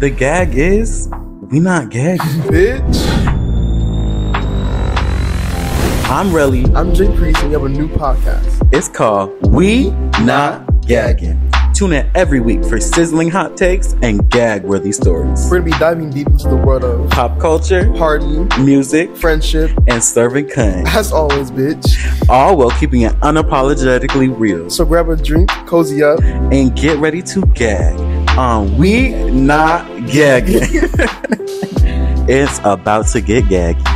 The gag is, we not gagging. Bitch. I'm Relly. I'm Jay Priest, and we have a new podcast. It's called We Not Gaggin. Tune in every week for sizzling hot takes and gag-worthy stories. We're going to be diving deep into the world of pop culture, party, music, friendship, and serving kind. as always, bitch. All while keeping it unapologetically real. So grab a drink, cozy up, and get ready to gag on We Not Gaggin. It's about to get gaggy.